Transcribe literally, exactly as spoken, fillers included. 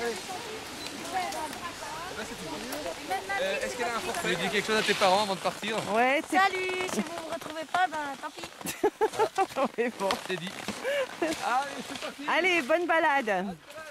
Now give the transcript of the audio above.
Euh, Est-ce qu'elle a un forfait? Tu veux dire quelque chose à tes parents avant de partir? Ouais, c'est... Salut, si vous ne me retrouvez pas, ben tant pis. Mais bon. C'est dit. Allez, c'est parti. Allez, bonne balade.